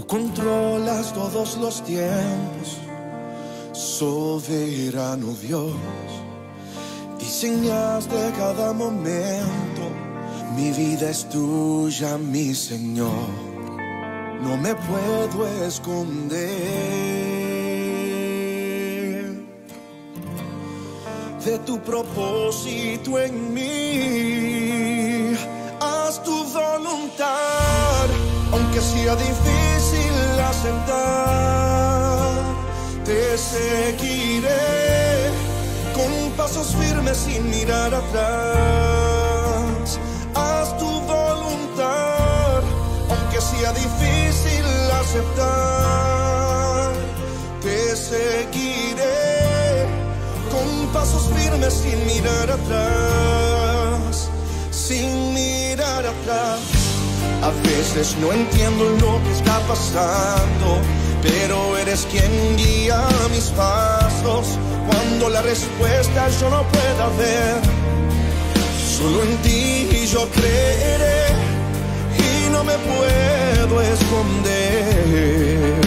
controlas todos los tiempos, soberano Dios. Diseñaste cada momento, mi vida es tuya, mi Señor. No me puedo esconder de tu propósito en mí. Haz tu voluntad, aunque sea difícil aceptar. Te seguiré con pasos firmes sin mirar atrás. Haz tu voluntad, aunque sea difícil aceptar. Te seguiré con pasos firmes sin mirar atrás, sin mirar atrás. A veces no entiendo lo que está pasando, pero eres quien guía mis pasos. Cuando la respuesta yo no pueda ver, solo en ti yo creeré y no me puedo esconder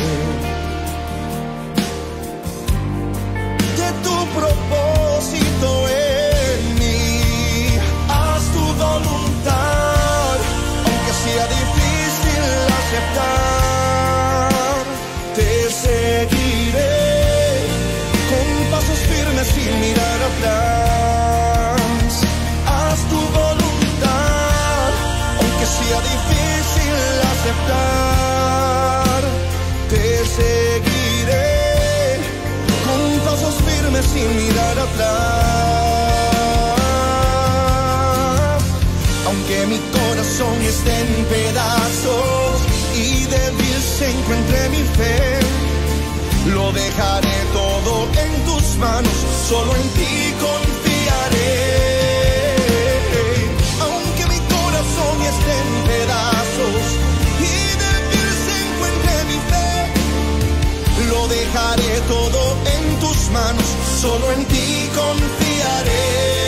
de tu propósito en mí. Haz tu voluntad, aunque sea difícil aceptar. Te seguiré con pasos firmes sin mirar atrás. Haz tu voluntad, aunque sea difícil aceptar. Te seguiré con pasos firmes sin mirar atrás. Aunque mi corazón esté en pedazos y débil se encuentre mi fe, lo dejaré todo en tus manos, solo en ti confiaré. Aunque mi corazón esté en pedazos y débil se encuentre mi fe, lo dejaré todo en tus manos, solo en ti confiaré.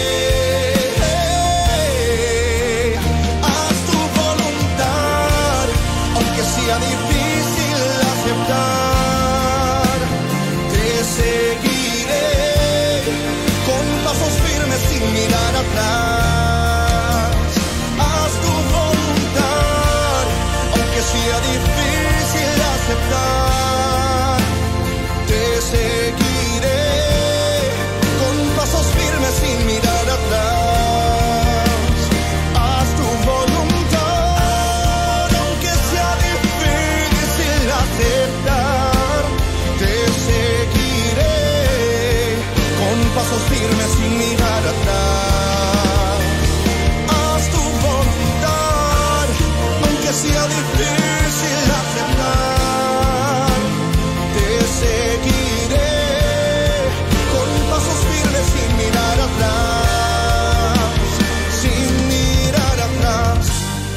Haz tu voluntad, aunque sea difícil aceptar. Te seguiré con pasos firmes sin mirar atrás. Haz tu voluntad, aunque sea difícil aceptar. Te seguiré con pasos firmes sin mirar atrás. Haz tu voluntad, aunque sea difícil aceptar. Te seguiré con pasos firmes sin mirar atrás. Haz tu voluntad, aunque sea difícil aceptar. Te seguiré con pasos firmes sin mirar atrás, sin mirar atrás.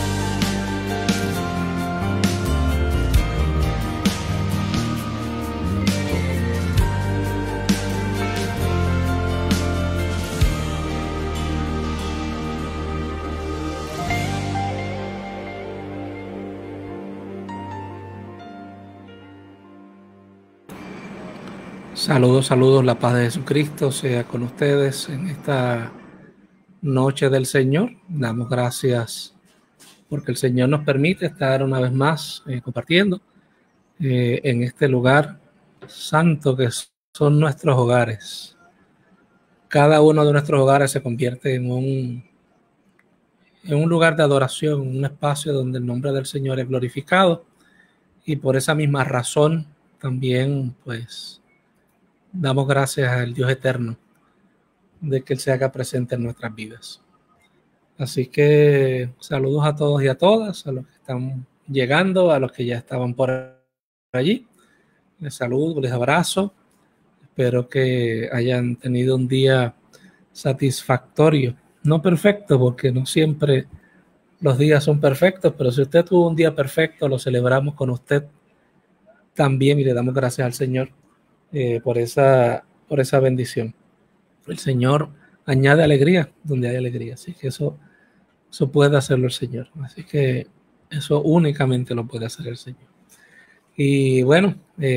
Saludos, saludos, la paz de Jesucristo sea con ustedes en esta noche del Señor. Damos gracias porque el Señor nos permite estar una vez más compartiendo en este lugar santo que son nuestros hogares. Cada uno de nuestros hogares se convierte en un lugar de adoración, un espacio donde el nombre del Señor es glorificado, y por esa misma razón también pues damos gracias al Dios eterno de que Él se haga presente en nuestras vidas. Así que saludos a todos y a todas, a los que están llegando, a los que ya estaban por allí. Les saludo, les abrazo. Espero que hayan tenido un día satisfactorio. No perfecto, porque no siempre los días son perfectos, pero si usted tuvo un día perfecto, lo celebramos con usted también y le damos gracias al Señor por esa bendición. El Señor añade alegría donde hay alegría, así que eso puede hacerlo el Señor, así que eso únicamente lo puede hacer el Señor. Y bueno,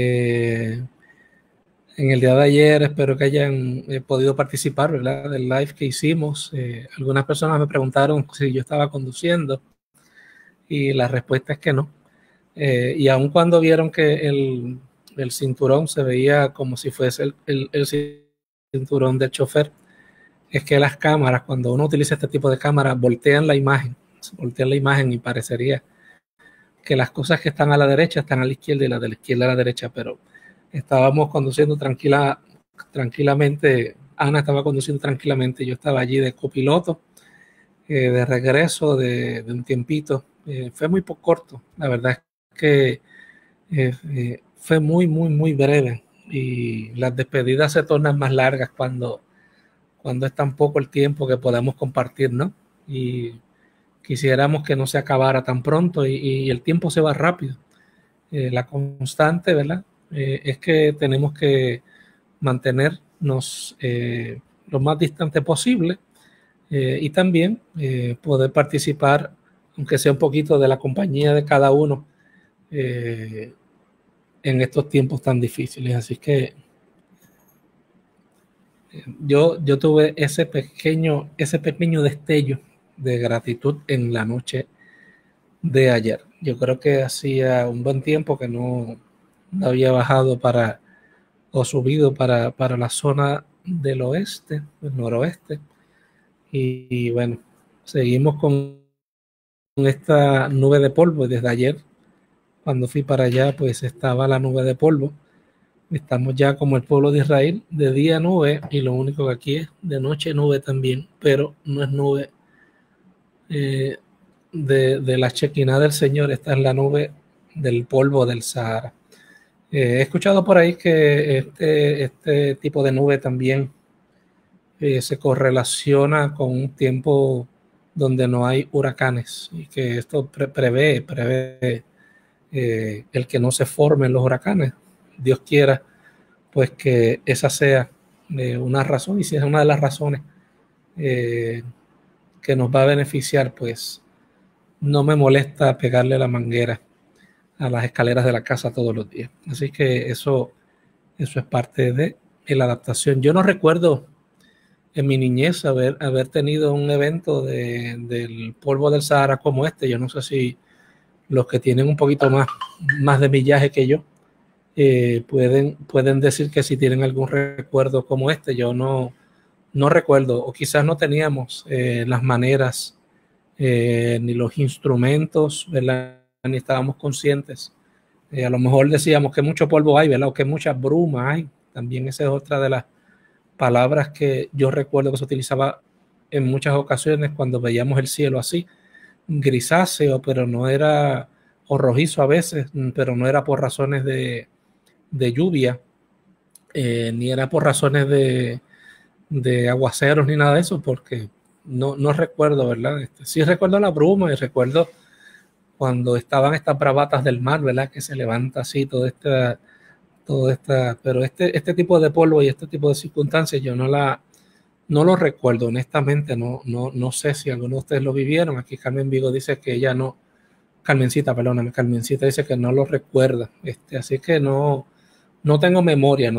en el día de ayer espero que hayan podido participar, ¿verdad?, del live que hicimos. Algunas personas me preguntaron si yo estaba conduciendo y la respuesta es que no. Y aun cuando vieron que el cinturón se veía como si fuese el cinturón del chofer, es que las cámaras, cuando uno utiliza este tipo de cámaras, voltean la imagen y parecería que las cosas que están a la derecha están a la izquierda y las de la izquierda a la derecha, pero estábamos conduciendo tranquilamente. Ana estaba conduciendo tranquilamente, yo estaba allí de copiloto, de regreso de un tiempito. Fue muy poco corto, la verdad es que fue muy breve, y las despedidas se tornan más largas cuando es tan poco el tiempo que podemos compartir, ¿no? Y quisiéramos que no se acabara tan pronto, y el tiempo se va rápido. La constante, ¿verdad?, es que tenemos que mantenernos lo más distante posible, y también poder participar, aunque sea un poquito, de la compañía de cada uno en estos tiempos tan difíciles. Así que yo tuve ese pequeño destello de gratitud en la noche de ayer. Yo creo que hacía un buen tiempo que no había bajado o subido para la zona del oeste, del noroeste. Y bueno, seguimos con esta nube de polvo. Desde ayer, cuando fui para allá, pues estaba la nube de polvo. Estamos ya como el pueblo de Israel, de día nube, y lo único que aquí es de noche nube también, pero no es nube de la Shekinah del Señor. Esta es la nube del polvo del Sahara. He escuchado por ahí que este tipo de nube también se correlaciona con un tiempo donde no hay huracanes, y que esto prevé el que no se formen los huracanes. Dios quiera pues que esa sea una razón, y si es una de las razones que nos va a beneficiar, pues no me molesta pegarle la manguera a las escaleras de la casa todos los días. Así que eso es parte de la adaptación. Yo no recuerdo en mi niñez haber tenido un evento del polvo del Sahara como este. Yo no sé si los que tienen un poquito más de millaje que yo pueden decir que si tienen algún recuerdo como este. Yo no recuerdo, o quizás no teníamos las maneras ni los instrumentos, ¿verdad?, ni estábamos conscientes. A lo mejor decíamos que mucho polvo hay, ¿verdad?, o que mucha bruma hay. También esa es otra de las palabras que yo recuerdo que se utilizaba en muchas ocasiones cuando veíamos el cielo así, grisáceo, pero no era, o rojizo a veces, pero no era por razones de lluvia, ni era por razones de aguaceros ni nada de eso, porque no recuerdo, ¿verdad? Sí recuerdo la bruma, y recuerdo cuando estaban estas bravatas del mar, ¿verdad?, que se levanta así todo esta, pero este tipo de polvo y este tipo de circunstancias yo no lo recuerdo, honestamente. No sé si alguno de ustedes lo vivieron. Aquí Carmen Vigo dice que ella no, Carmencita dice que no lo recuerda. Así que no tengo memoria.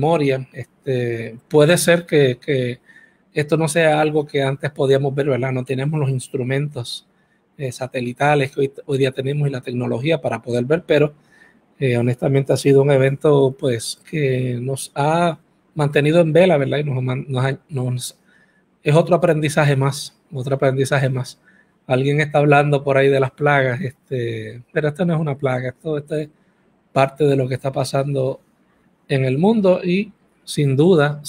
Puede ser que esto no sea algo que antes podíamos ver, ¿verdad? No tenemos los instrumentos satelitales que hoy día tenemos, y la tecnología para poder ver, pero honestamente ha sido un evento pues que nos ha mantenido en vela, ¿verdad? Y es otro aprendizaje más. Alguien está hablando por ahí de las plagas, pero esto no es una plaga, esto es parte de lo que está pasando en el mundo, y sin duda,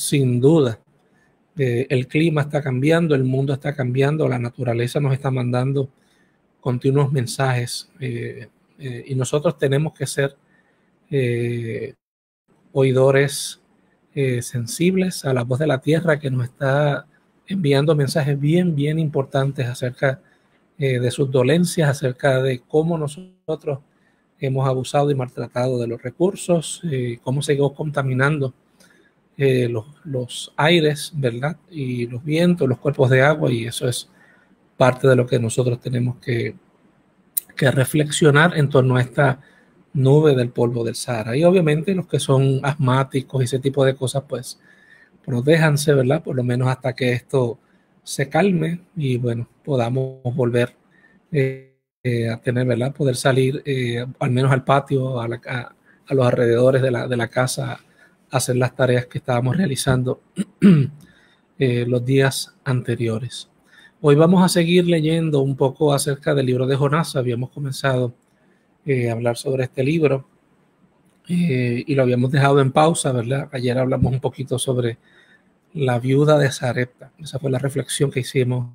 el clima está cambiando, el mundo está cambiando, la naturaleza nos está mandando continuos mensajes, y nosotros tenemos que ser oidores sensibles a la voz de la tierra, que nos está enviando mensajes bien importantes acerca de sus dolencias, acerca de cómo nosotros hemos abusado y maltratado de los recursos, cómo seguimos contaminando los aires, ¿verdad?, y los vientos, los cuerpos de agua, y eso es parte de lo que nosotros tenemos que reflexionar en torno a esta nube del polvo del Sahara. Y obviamente los que son asmáticos y ese tipo de cosas, pues protéjanse, ¿verdad? Por lo menos hasta que esto se calme y bueno, podamos volver a tener, ¿verdad? Poder salir al menos al patio, a los alrededores de la casa, a hacer las tareas que estábamos realizando los días anteriores. Hoy vamos a seguir leyendo un poco acerca del libro de Jonás. Habíamos comenzado a hablar sobre este libro y lo habíamos dejado en pausa, ¿verdad? Ayer hablamos un poquito sobre la viuda de Sarepta. Esa fue la reflexión que hicimos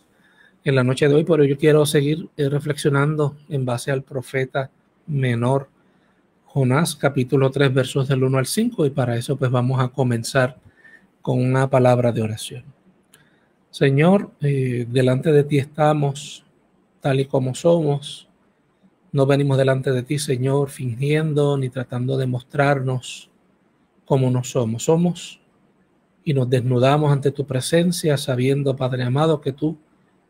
en la noche de hoy, pero yo quiero seguir reflexionando en base al profeta menor Jonás, capítulo 3, versos del 1 al 5, y para eso pues vamos a comenzar con una palabra de oración. Señor, delante de ti estamos tal y como somos. No venimos delante de ti, Señor, fingiendo ni tratando de mostrarnos como no somos. Somos y nos desnudamos ante tu presencia, sabiendo, Padre amado, que tú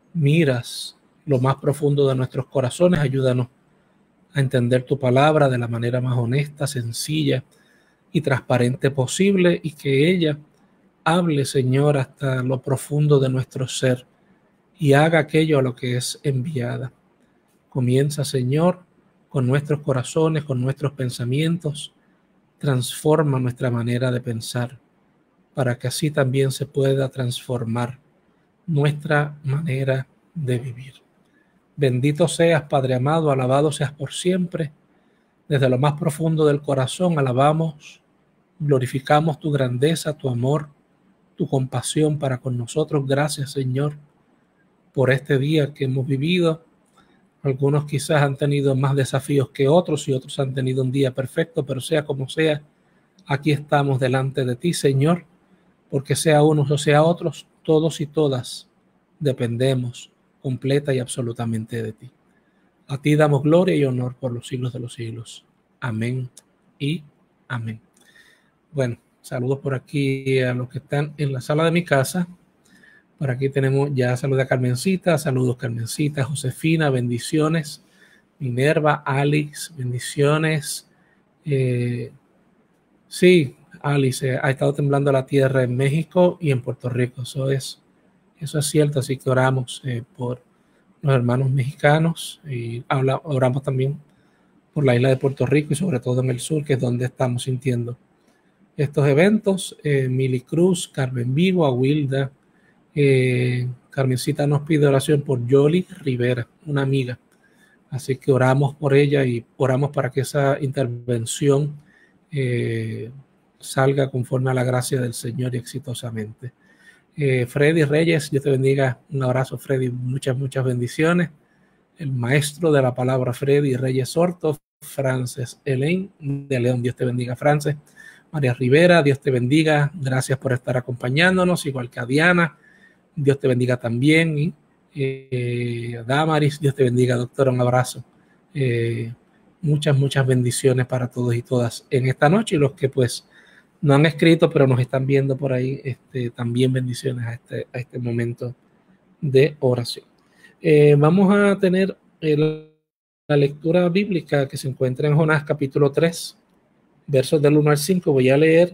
miras lo más profundo de nuestros corazones. Ayúdanos a entender tu palabra de la manera más honesta, sencilla y transparente posible, y que ella hable, Señor, hasta lo profundo de nuestro ser y haga aquello a lo que es enviada. Comienza, Señor, con nuestros corazones, con nuestros pensamientos. Transforma nuestra manera de pensar para que así también se pueda transformar nuestra manera de vivir. Bendito seas, Padre amado, alabado seas por siempre. Desde lo más profundo del corazón alabamos, glorificamos tu grandeza, tu amor, tu compasión para con nosotros. Gracias, Señor, por este día que hemos vivido. Algunos quizás han tenido más desafíos que otros y otros han tenido un día perfecto, pero sea como sea, aquí estamos delante de ti, Señor, porque sea unos o sea otros, todos y todas dependemos completa y absolutamente de ti. A ti damos gloria y honor por los siglos de los siglos. Amén y amén. Bueno, saludos por aquí a los que están en la sala de mi casa. Por aquí tenemos ya saludos a Carmencita, saludos Carmencita, Josefina, bendiciones. Minerva, Alex, bendiciones. Sí, Alice, ha estado temblando la tierra en México y en Puerto Rico. Eso es cierto, así que oramos por los hermanos mexicanos y oramos también por la isla de Puerto Rico y sobre todo en el sur, que es donde estamos sintiendo estos eventos. Mili Cruz, Carmen Vigo, Awilda, Carmencita nos pide oración por Yoli Rivera, una amiga. Así que oramos por ella y oramos para que esa intervención salga conforme a la gracia del Señor y exitosamente. Freddy Reyes, Dios te bendiga. Un abrazo, Freddy, muchas bendiciones. El maestro de la palabra, Freddy Reyes Horto. Frances Elaine de León, Dios te bendiga, Frances. María Rivera, Dios te bendiga. Gracias por estar acompañándonos, igual que a Diana. Dios te bendiga también. Damaris, Dios te bendiga, doctora, un abrazo. Muchas bendiciones para todos y todas en esta noche, y los que pues no han escrito pero nos están viendo por ahí, también bendiciones a este momento de oración. Vamos a tener la lectura bíblica que se encuentra en Jonás capítulo 3, versos del 1 al 5. Voy a leer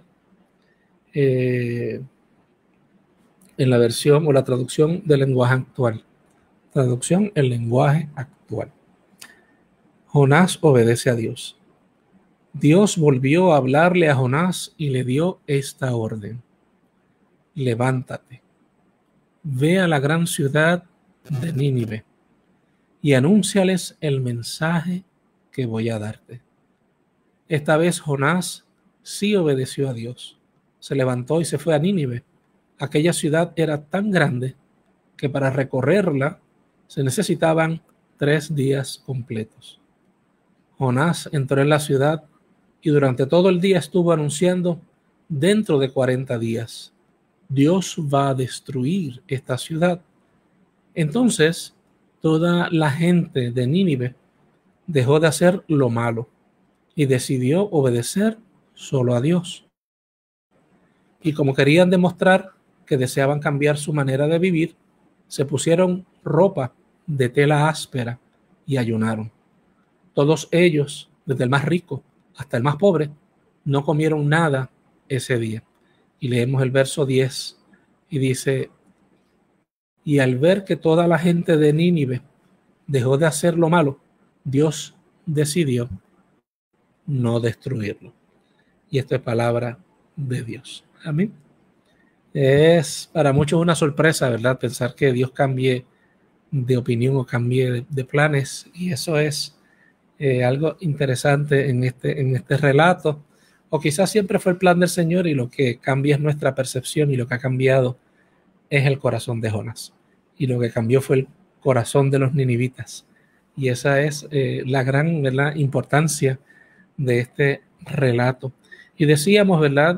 en la versión o la traducción del lenguaje actual. Traducción en lenguaje actual. Jonás obedece a Dios. Dios volvió a hablarle a Jonás y le dio esta orden: levántate, ve a la gran ciudad de Nínive y anúnciales el mensaje que voy a darte. Esta vez Jonás sí obedeció a Dios. Se levantó y se fue a Nínive. Aquella ciudad era tan grande que para recorrerla se necesitaban 3 días completos. Jonás entró en la ciudad y durante todo el día estuvo anunciando: dentro de 40 días, Dios va a destruir esta ciudad. Entonces, toda la gente de Nínive dejó de hacer lo malo y decidió obedecer solo a Dios. Y como querían demostrar que deseaban cambiar su manera de vivir, se pusieron ropa de tela áspera y ayunaron. Todos ellos desde el más rico hasta el más pobre, no comieron nada ese día. Y leemos el verso 10 y dice: y al ver que toda la gente de Nínive dejó de hacer lo malo, Dios decidió no destruirlo. Y esto es palabra de Dios. Amén. Es para muchos una sorpresa, ¿verdad? Pensar que Dios cambie de opinión o cambie de planes. Y eso es algo interesante en este relato. O quizás siempre fue el plan del Señor y lo que cambia es nuestra percepción, y lo que ha cambiado es el corazón de Jonás. Y lo que cambió fue el corazón de los ninivitas. Y esa es la gran, ¿verdad?, importancia de este relato. Y decíamos, ¿verdad?,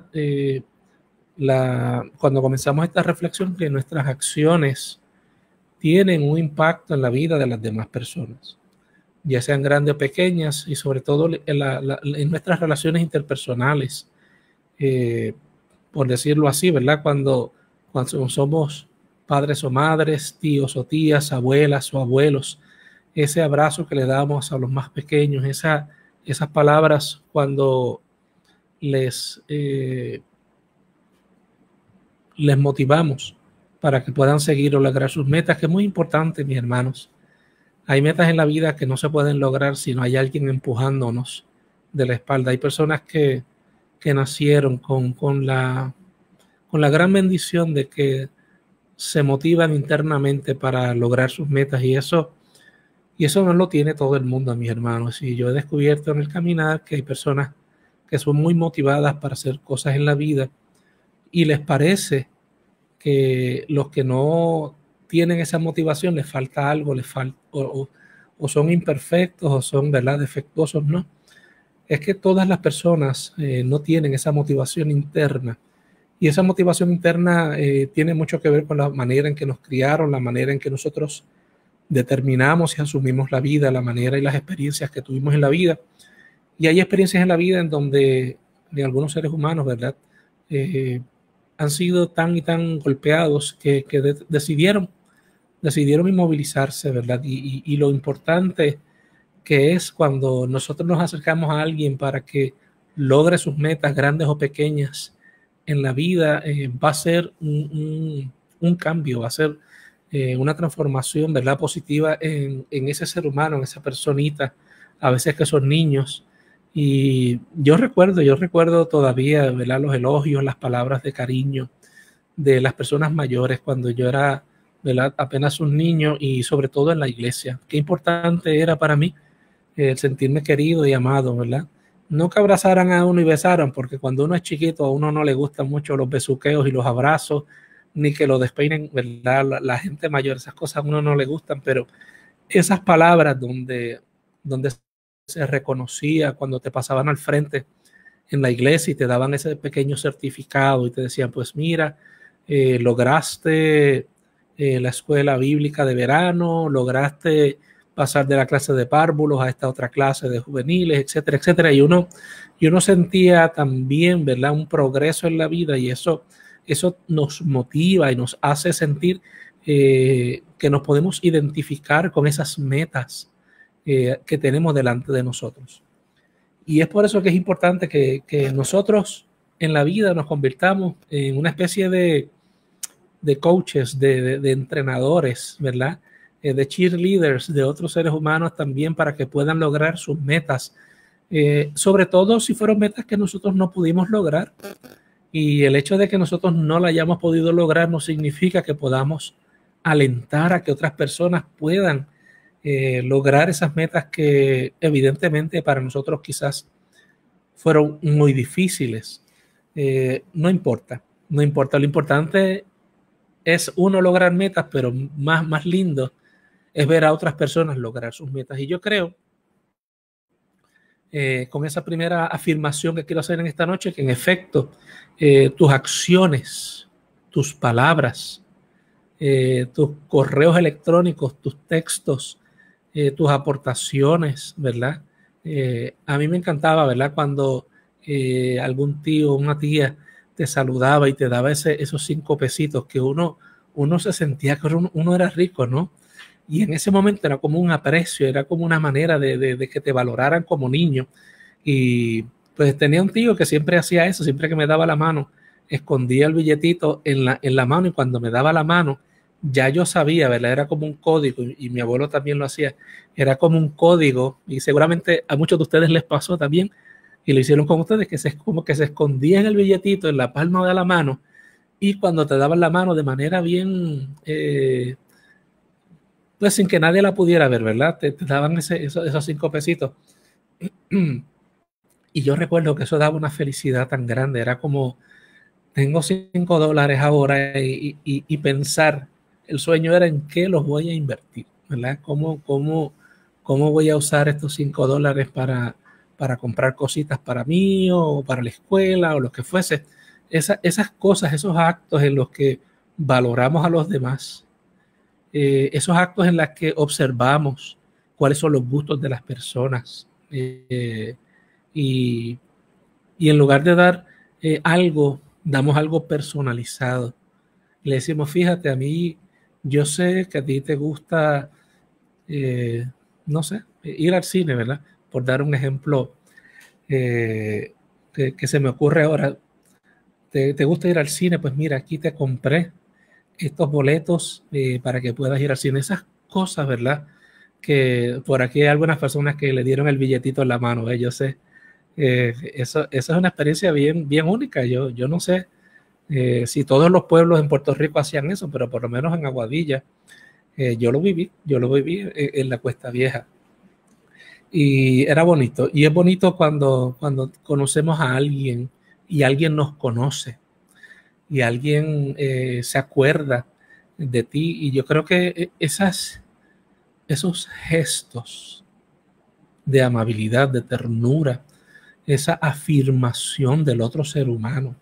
cuando comenzamos esta reflexión, que nuestras acciones tienen un impacto en la vida de las demás personas, ya sean grandes o pequeñas, y sobre todo en nuestras relaciones interpersonales, por decirlo así, ¿verdad? Cuando somos padres o madres, tíos o tías, abuelas o abuelos, ese abrazo que le damos a los más pequeños, esas palabras cuando les motivamos para que puedan seguir o lograr sus metas, que es muy importante, mis hermanos. Hay metas en la vida que no se pueden lograr si no hay alguien empujándonos de la espalda. Hay personas que nacieron con la gran bendición de que se motivan internamente para lograr sus metas, y eso no lo tiene todo el mundo, mis hermanos. Y yo he descubierto en el caminar que hay personas que son muy motivadas para hacer cosas en la vida, y les parece que los que no tienen esa motivación les falta algo, o son imperfectos, o son, ¿verdad?, defectuosos. No, es que todas las personas no tienen esa motivación interna, y esa motivación interna tiene mucho que ver con la manera en que nos criaron, la manera en que nosotros determinamos y asumimos la vida, la manera y las experiencias que tuvimos en la vida. Y hay experiencias en la vida en donde algunos seres humanos, ¿verdad?, han sido tan y tan golpeados que decidieron inmovilizarse, ¿verdad? Y lo importante que es cuando nosotros nos acercamos a alguien para que logre sus metas, grandes o pequeñas, en la vida, va a ser un cambio, va a ser una transformación, ¿verdad?, positiva en ese ser humano, en esa personita, a veces que son niños. Y yo recuerdo todavía, ¿verdad?, los elogios, las palabras de cariño de las personas mayores cuando yo era, ¿verdad?, apenas un niño, y sobre todo en la iglesia. Qué importante era para mí el sentirme querido y amado, ¿verdad? No que abrazaran a uno y besaran, porque cuando uno es chiquito a uno no le gustan mucho los besuqueos y los abrazos, ni que lo despeinen, ¿verdad? La gente mayor, esas cosas a uno no le gustan, pero esas palabras donde se reconocía cuando te pasaban al frente en la iglesia y te daban ese pequeño certificado y te decían: pues mira, lograste la escuela bíblica de verano, lograste pasar de la clase de párvulos a esta otra clase de juveniles, etcétera, etcétera. Y uno sentía también, ¿verdad?, un progreso en la vida, y eso nos motiva y nos hace sentir que nos podemos identificar con esas metas que tenemos delante de nosotros. Y es por eso que es importante que nosotros en la vida nos convirtamos en una especie de coaches, de entrenadores, ¿verdad?, de cheerleaders de otros seres humanos también, para que puedan lograr sus metas, sobre todo si fueron metas que nosotros no pudimos lograr. Y el hecho de que nosotros no la hayamos podido lograr no significa que podamos alentar a que otras personas puedan lograr esas metas que evidentemente para nosotros quizás fueron muy difíciles. No importa. Lo importante es uno lograr metas, pero más lindo es ver a otras personas lograr sus metas. Y yo creo, con esa primera afirmación que quiero hacer en esta noche, que en efecto tus acciones, tus palabras, tus correos electrónicos, tus textos, tus aportaciones, ¿verdad? A mí me encantaba, ¿verdad?, cuando algún tío o una tía te saludaba y te daba esos 5 pesitos, que uno se sentía que uno era rico, ¿no? Y en ese momento era como un aprecio, era como una manera de que te valoraran como niño. Y pues tenía un tío que siempre hacía eso, siempre que me daba la mano, escondía el billetito en la mano, y cuando me daba la mano, ya yo sabía, ¿verdad? Era como un código, y mi abuelo también lo hacía, era como un código, y seguramente a muchos de ustedes les pasó también, y lo hicieron con ustedes, como que se escondía en el billetito, en la palma de la mano, y cuando te daban la mano de manera bien, pues sin que nadie la pudiera ver, ¿verdad? Te daban esos 5 pesitos. Y yo recuerdo que eso daba una felicidad tan grande, era como, tengo $5 ahora, y pensar, el sueño era en qué los voy a invertir, ¿verdad? ¿Cómo voy a usar estos $5 para comprar cositas para mí o para la escuela o lo que fuese? Esas cosas, esos actos en los que valoramos a los demás, esos actos en los que observamos cuáles son los gustos de las personas, y en lugar de dar algo, damos algo personalizado. Le decimos, fíjate, a mí, yo sé que a ti te gusta, no sé, ir al cine, ¿verdad? Por dar un ejemplo que se me ocurre ahora. ¿Te gusta ir al cine? Pues mira, aquí te compré estos boletos para que puedas ir al cine. Esas cosas, ¿verdad? Que por aquí hay algunas personas que le dieron el billetito en la mano, yo sé. Eso es una experiencia bien, bien única. Yo no sé si todos los pueblos en Puerto Rico hacían eso, pero por lo menos en Aguadilla yo lo viví en la Cuesta Vieja. Y era bonito. Y es bonito cuando conocemos a alguien y alguien nos conoce y alguien se acuerda de ti. Y yo creo que esos gestos de amabilidad, de ternura, esa afirmación del otro ser humano,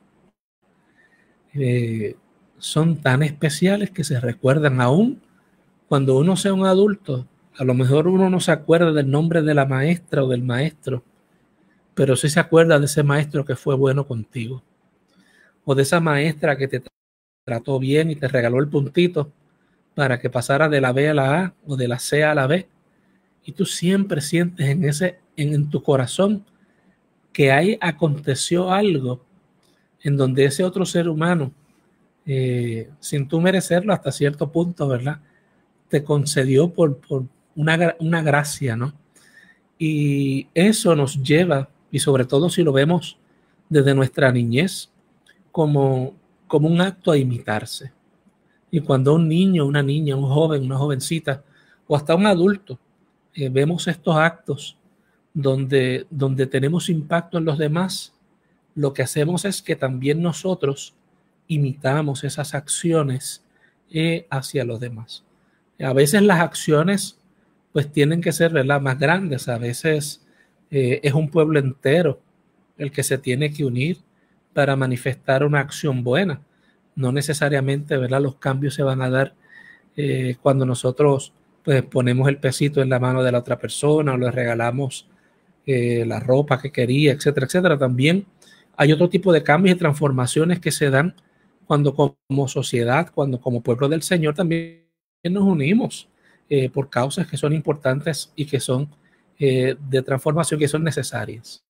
son tan especiales que se recuerdan aún cuando uno sea un adulto. A lo mejor uno no se acuerda del nombre de la maestra o del maestro, pero sí se acuerda de ese maestro que fue bueno contigo, o de esa maestra que te trató bien y te regaló el puntito para que pasara de la B a la A o de la C a la B. Y tú siempre sientes en tu corazón que ahí aconteció algo en donde ese otro ser humano, sin tú merecerlo hasta cierto punto, ¿verdad?, te concedió por una gracia, ¿no? Y eso nos lleva, y sobre todo si lo vemos desde nuestra niñez, como un acto a imitarse. Y cuando un niño, una niña, un joven, una jovencita, o hasta un adulto, vemos estos actos donde tenemos impacto en los demás, lo que hacemos es que también nosotros imitamos esas acciones hacia los demás. A veces las acciones pues tienen que ser, ¿verdad?, más grandes. A veces es un pueblo entero el que se tiene que unir para manifestar una acción buena. No necesariamente, ¿verdad?, los cambios se van a dar cuando nosotros pues ponemos el pesito en la mano de la otra persona o le regalamos la ropa que quería, etcétera, etcétera. También hay otro tipo de cambios y transformaciones que se dan cuando como sociedad, cuando como pueblo del Señor también nos unimos por causas que son importantes y que son de transformación, que son necesarias.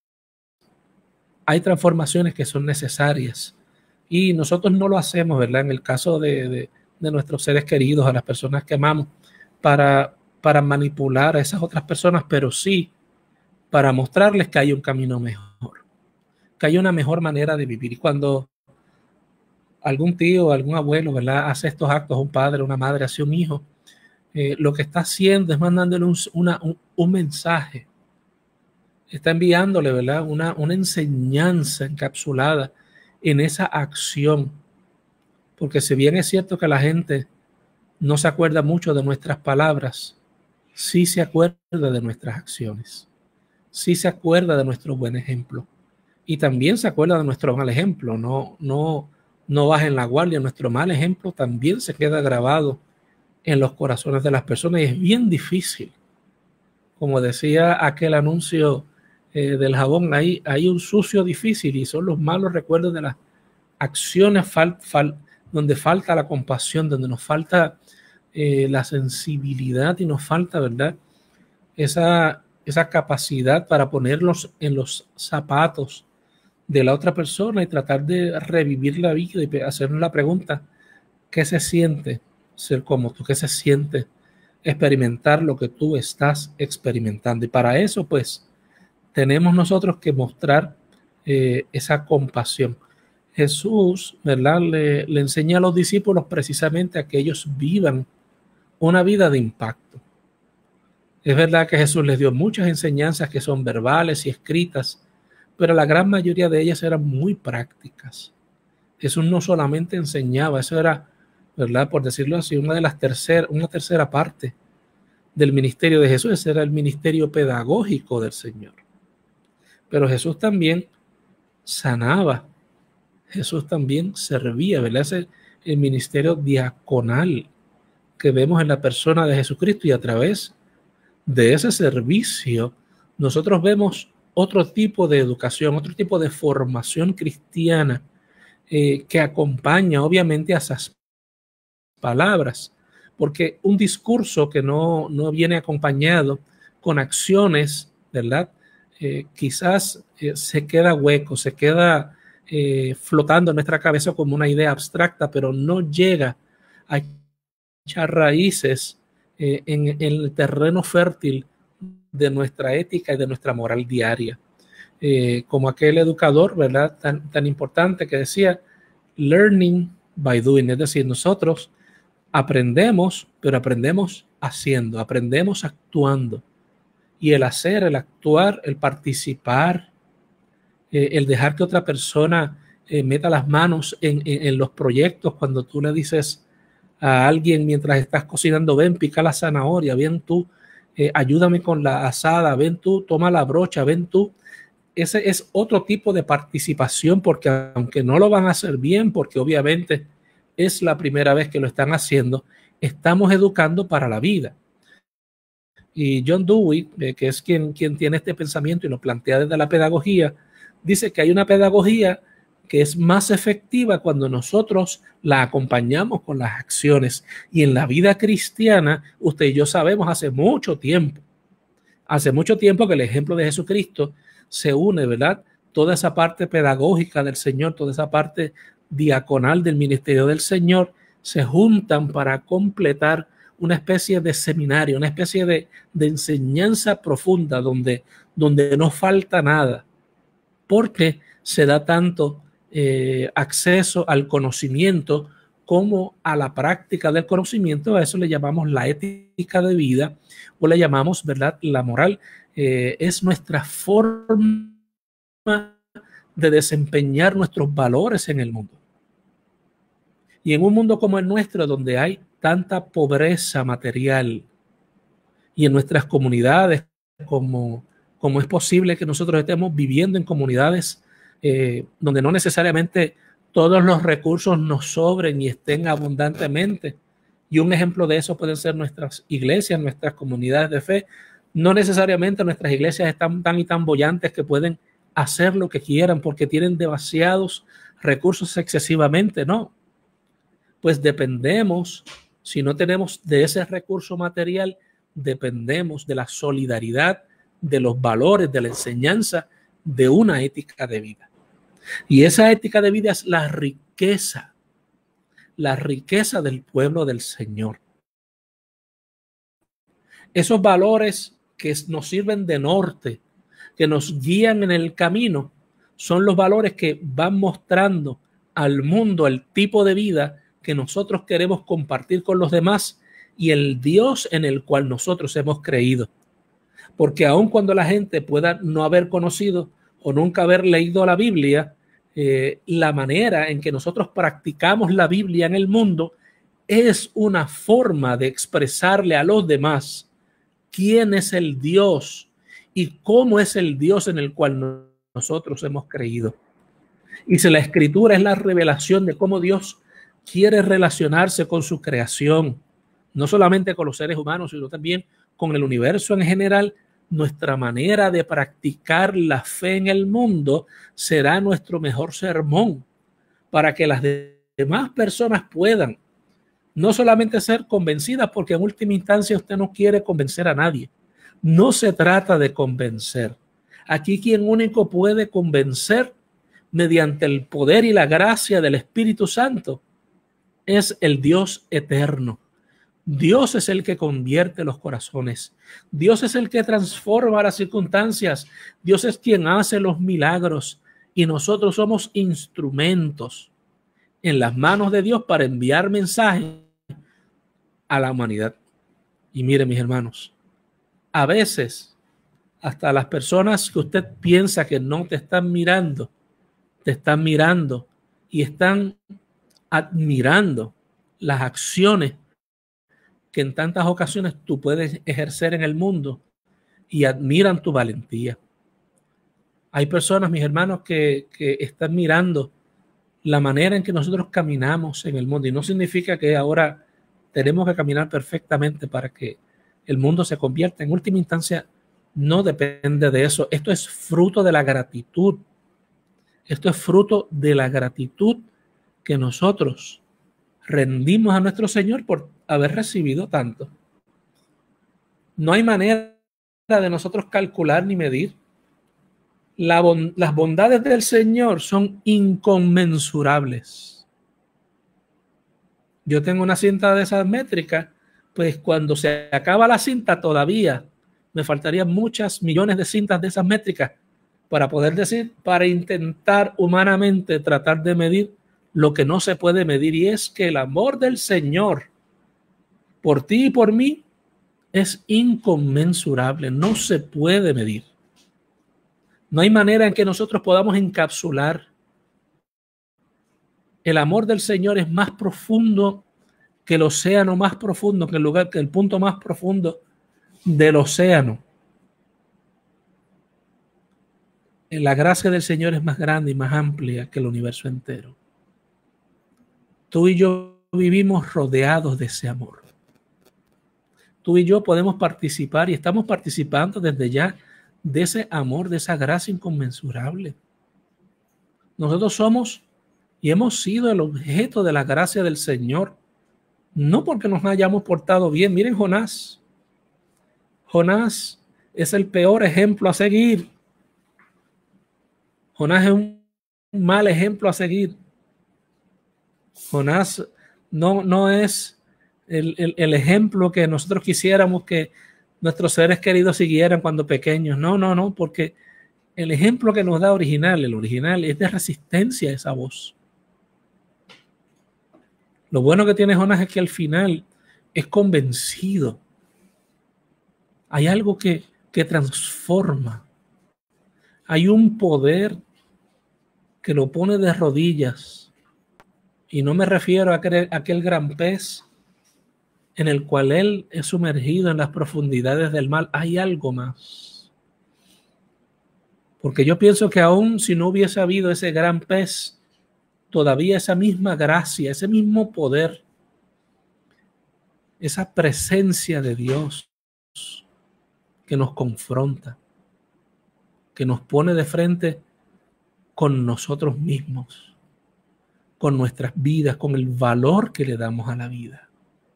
Hay transformaciones que son necesarias y nosotros no lo hacemos, ¿verdad?, en el caso de nuestros seres queridos, a las personas que amamos, para manipular a esas otras personas, pero sí para mostrarles que hay un camino mejor, que hay una mejor manera de vivir. Y cuando algún tío, algún abuelo, ¿verdad?, hace estos actos, un padre, una madre, hacia un hijo, lo que está haciendo es mandándole un mensaje. Está enviándole, ¿verdad?, una enseñanza encapsulada en esa acción. Porque si bien es cierto que la gente no se acuerda mucho de nuestras palabras, sí se acuerda de nuestras acciones. Sí se acuerda de nuestro buen ejemplo. Y también se acuerda de nuestro mal ejemplo. No bajen la guardia. Nuestro mal ejemplo también se queda grabado en los corazones de las personas y es bien difícil. Como decía aquel anuncio del jabón, hay un sucio difícil y son los malos recuerdos de las acciones donde falta la compasión, donde nos falta la sensibilidad y nos falta, ¿verdad?, esa capacidad para ponernos en los zapatos de la otra persona y tratar de revivir la vida y hacernos la pregunta: ¿qué se siente ser como tú? ¿Qué se siente experimentar lo que tú estás experimentando? Y para eso, pues, tenemos nosotros que mostrar esa compasión. Jesús, ¿verdad?, le enseña a los discípulos precisamente a que ellos vivan una vida de impacto. Es verdad que Jesús les dio muchas enseñanzas que son verbales y escritas, pero la gran mayoría de ellas eran muy prácticas. Jesús no solamente enseñaba, eso era, ¿verdad?, por decirlo así, una tercera parte del ministerio de Jesús. Ese era el ministerio pedagógico del Señor. Pero Jesús también sanaba, Jesús también servía, ¿verdad? Ese es el ministerio diaconal que vemos en la persona de Jesucristo, y a través de ese servicio nosotros vemos otro tipo de educación, otro tipo de formación cristiana que acompaña obviamente a esas palabras, porque un discurso que no viene acompañado con acciones, ¿verdad?, quizás se queda hueco, se queda flotando en nuestra cabeza como una idea abstracta, pero no llega a echar raíces en el terreno fértil de nuestra ética y de nuestra moral diaria. Como aquel educador, ¿verdad?, tan importante, que decía learning by doing, es decir, nosotros aprendemos, pero aprendemos haciendo, aprendemos actuando. Y el hacer, el actuar, el participar, el dejar que otra persona meta las manos en los proyectos. Cuando tú le dices a alguien mientras estás cocinando: ven, pica la zanahoria, ven tú, ayúdame con la asada, ven tú, toma la brocha, ven tú. Ese es otro tipo de participación, porque aunque no lo van a hacer bien, porque obviamente es la primera vez que lo están haciendo, estamos educando para la vida. Y John Dewey, que es quien tiene este pensamiento y lo plantea desde la pedagogía, dice que hay una pedagogía que es más efectiva cuando nosotros la acompañamos con las acciones. Y en la vida cristiana, usted y yo sabemos hace mucho tiempo que el ejemplo de Jesucristo se une, ¿verdad?, toda esa parte pedagógica del Señor, toda esa parte diaconal del ministerio del Señor, se juntan para completar una especie de seminario, una especie de enseñanza profunda donde no falta nada, porque se da tanto acceso al conocimiento como a la práctica del conocimiento. A eso le llamamos la ética de vida, o le llamamos, ¿verdad?, la moral. Es nuestra forma de desempeñar nuestros valores en el mundo. Y en un mundo como el nuestro, donde hay tanta pobreza material, y en nuestras comunidades, como es posible que nosotros estemos viviendo en comunidades donde no necesariamente todos los recursos nos sobren y estén abundantemente. Y un ejemplo de eso pueden ser nuestras iglesias, nuestras comunidades de fe. No necesariamente nuestras iglesias están tan y tan bollantes que pueden hacer lo que quieran porque tienen demasiados recursos excesivamente, no. Pues dependemos, si no tenemos de ese recurso material, dependemos de la solidaridad, de los valores, de la enseñanza, de una ética de vida. Y esa ética de vida es la riqueza del pueblo del Señor. Esos valores que nos sirven de norte, que nos guían en el camino, son los valores que van mostrando al mundo el tipo de vida que nosotros queremos compartir con los demás y el Dios en el cual nosotros hemos creído. Porque aun cuando la gente pueda no haber conocido o nunca haber leído la Biblia, la manera en que nosotros practicamos la Biblia en el mundo es una forma de expresarle a los demás quién es el Dios y cómo es el Dios en el cual nosotros hemos creído. Y si la Escritura es la revelación de cómo Dios quiere relacionarse con su creación, no solamente con los seres humanos, sino también con el universo en general, nuestra manera de practicar la fe en el mundo será nuestro mejor sermón para que las demás personas puedan No solamente ser convencida, porque en última instancia usted no quiere convencer a nadie. No se trata de convencer. Aquí quien único puede convencer mediante el poder y la gracia del Espíritu Santo es el Dios eterno. Dios es el que convierte los corazones. Dios es el que transforma las circunstancias. Dios es quien hace los milagros y nosotros somos instrumentos en las manos de Dios para enviar mensajes a la humanidad. Y mire, mis hermanos, a veces hasta las personas que usted piensa que no te están mirando y están admirando las acciones que en tantas ocasiones tú puedes ejercer en el mundo y admiran tu valentía. Hay personas, mis hermanos, que están mirando la manera en que nosotros caminamos en el mundo, y no significa que ahora tenemos que caminar perfectamente para que el mundo se convierta. En última instancia, no depende de eso. Esto es fruto de la gratitud. Esto es fruto de la gratitud que nosotros rendimos a nuestro Señor por haber recibido tanto. No hay manera de nosotros calcular ni medir. Las bondades del Señor son inconmensurables. Yo tengo una cinta de esas métricas, pues cuando se acaba la cinta todavía me faltarían muchas millones de cintas de esas métricas para poder decir, para intentar humanamente tratar de medir lo que no se puede medir, y es que el amor del Señor por ti y por mí es inconmensurable, no se puede medir. No hay manera en que nosotros podamos encapsular. El amor del Señor es más profundo que el océano más profundo, que el punto más profundo del océano. La gracia del Señor es más grande y más amplia que el universo entero. Tú y yo vivimos rodeados de ese amor. Tú y yo podemos participar y estamos participando desde ya de ese amor, de esa gracia inconmensurable. Nosotros somos y hemos sido el objeto de la gracia del Señor, no porque nos hayamos portado bien. Miren Jonás. Jonás es el peor ejemplo a seguir. Jonás es un mal ejemplo a seguir. Jonás no es el ejemplo que nosotros quisiéramos que nuestros seres queridos siguieran cuando pequeños. No, porque el ejemplo que nos da el original es de resistencia a esa voz. Lo bueno que tiene Jonás es que al final es convencido. Hay algo que transforma. Hay un poder que lo pone de rodillas. Y no me refiero a aquel gran pez en el cual él es sumergido en las profundidades del mar. Hay algo más. Porque yo pienso que aún si no hubiese habido ese gran pez, todavía esa misma gracia, ese mismo poder, esa presencia de Dios que nos confronta, que nos pone de frente con nosotros mismos, con nuestras vidas, con el valor que le damos a la vida.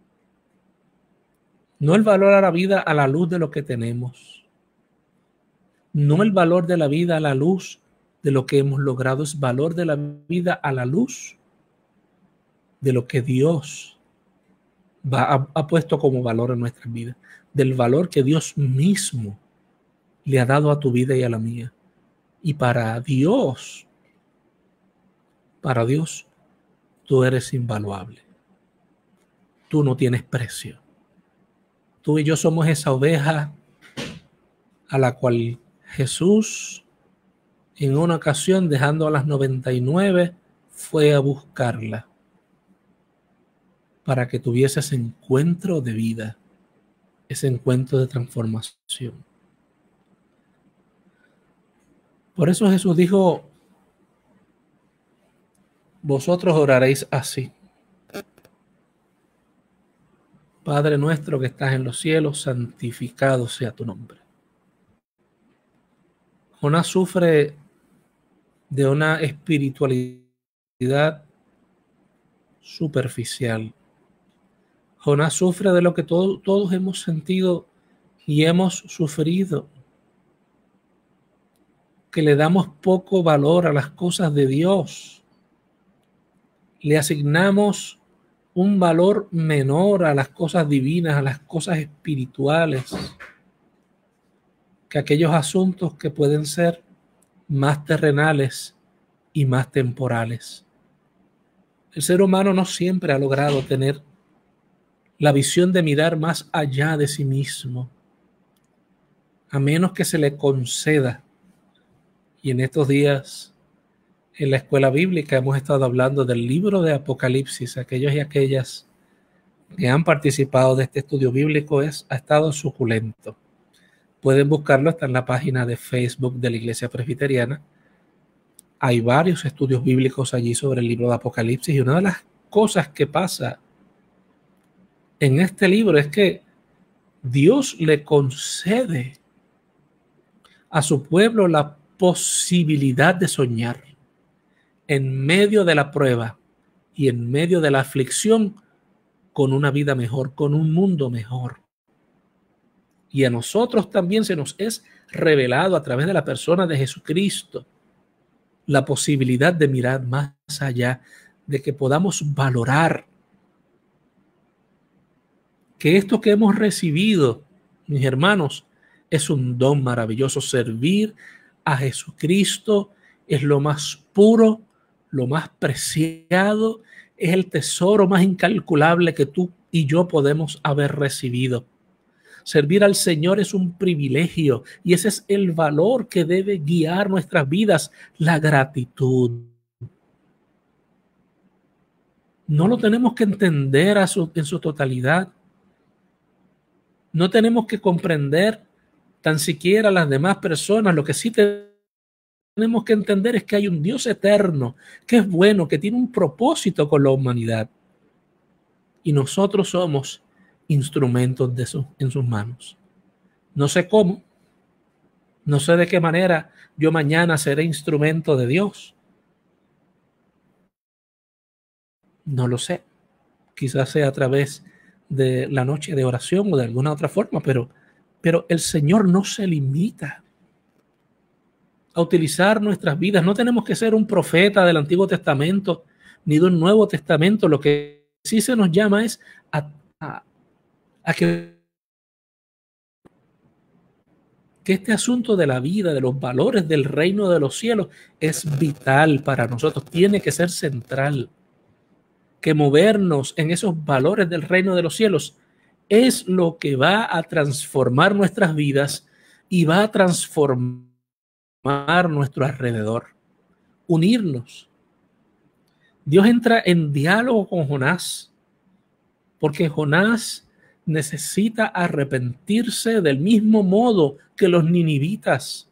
No el valor a la vida a la luz de lo que tenemos. No el valor de la vida a la luz de lo que hemos logrado. Es valor de la vida a la luz de lo que Dios ha puesto como valor en nuestras vidas. Del valor que Dios mismo le ha dado a tu vida y a la mía. Y para Dios, tú eres invaluable. Tú no tienes precio. Tú y yo somos esa oveja a la cual Jesús, en una ocasión, dejando a las 99, fue a buscarla para que tuviese ese encuentro de vida, ese encuentro de transformación. Por eso Jesús dijo, vosotros oraréis así. Padre nuestro que estás en los cielos, santificado sea tu nombre. Jonás sufre de una espiritualidad superficial. Jonás sufre de lo que todos hemos sentido y hemos sufrido, que le damos poco valor a las cosas de Dios. Le asignamos un valor menor a las cosas divinas, a las cosas espirituales, que aquellos asuntos que pueden ser más terrenales y más temporales. El ser humano no siempre ha logrado tener la visión de mirar más allá de sí mismo, a menos que se le conceda. Y en estos días, en la escuela bíblica, hemos estado hablando del libro de Apocalipsis. Aquellos y aquellas que han participado de este estudio bíblico ha estado suculento. Pueden buscarlo, está en la página de Facebook de la Iglesia Presbiteriana. Hay varios estudios bíblicos allí sobre el libro de Apocalipsis, y una de las cosas que pasa en este libro es que Dios le concede a su pueblo la posibilidad de soñar en medio de la prueba y en medio de la aflicción con una vida mejor, con un mundo mejor. Y a nosotros también se nos es revelado a través de la persona de Jesucristo la posibilidad de mirar más allá, de que podamos valorar que esto que hemos recibido, mis hermanos, es un don maravilloso. Servir a Jesucristo es lo más puro, lo más preciado, es el tesoro más incalculable que tú y yo podemos haber recibido. Servir al Señor es un privilegio, y ese es el valor que debe guiar nuestras vidas, la gratitud. No lo tenemos que entender en su totalidad. No tenemos que comprender tan siquiera a las demás personas. Lo que sí tenemos que entender es que hay un Dios eterno, que es bueno, que tiene un propósito con la humanidad. Y nosotros somos instrumentos en sus manos. No sé cómo, no sé de qué manera yo mañana seré instrumento de Dios. No lo sé. Quizás sea a través de la noche de oración o de alguna otra forma, pero el Señor no se limita a utilizar nuestras vidas. No tenemos que ser un profeta del Antiguo Testamento ni de un Nuevo Testamento. Lo que sí se nos llama es a que este asunto de la vida, de los valores del reino de los cielos, es vital para nosotros, tiene que ser central. Que movernos en esos valores del reino de los cielos es lo que va a transformar nuestras vidas y va a transformar nuestro alrededor. Unirnos. Dios entra en diálogo con Jonás, porque Jonás necesita arrepentirse del mismo modo que los ninivitas.